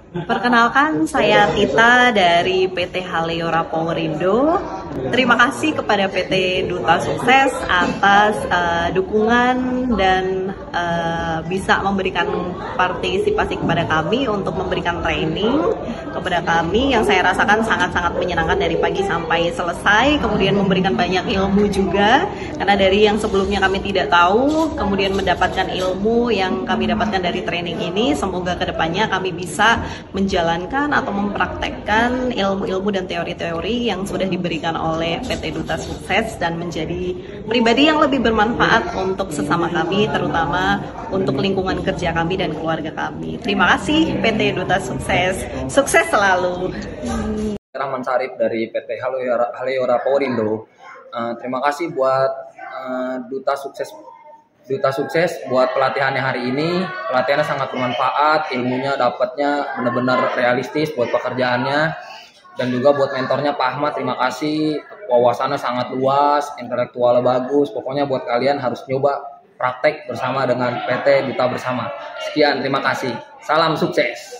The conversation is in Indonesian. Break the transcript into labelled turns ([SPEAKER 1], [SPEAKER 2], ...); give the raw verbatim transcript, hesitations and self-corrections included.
[SPEAKER 1] Perkenalkan, saya Tita dari P T Haleora Powerindo. Terima kasih kepada P T Duta Sukses atas uh, dukungan dan uh, bisa memberikan partisipasi kepada kami untuk memberikan training kepada kami yang saya rasakan sangat-sangat menyenangkan dari pagi sampai selesai, kemudian memberikan banyak ilmu juga, karena dari yang sebelumnya kami tidak tahu, kemudian mendapatkan ilmu yang kami dapatkan dari training ini. Semoga kedepannya kami bisa menjalankan atau mempraktekkan ilmu-ilmu dan teori-teori yang sudah diberikan oleh P T Duta Sukses dan menjadi pribadi yang lebih bermanfaat untuk sesama kami, terutama untuk lingkungan kerja kami dan keluarga kami. Terima kasih P T Duta Sukses, sukses selalu.
[SPEAKER 2] Rahman Sarip dari P T Haleora, Haleora Powerindo. Uh, terima kasih buat uh, Duta Sukses Duta Sukses buat pelatihannya hari ini. Pelatihannya sangat bermanfaat, ilmunya dapatnya benar-benar realistis buat pekerjaannya. Dan juga buat mentornya Pak Ahmad, terima kasih. Wawasannya sangat luas, intelektualnya bagus. Pokoknya buat kalian harus nyoba praktek bersama dengan P T Duta Bersama. Sekian, terima kasih. Salam sukses.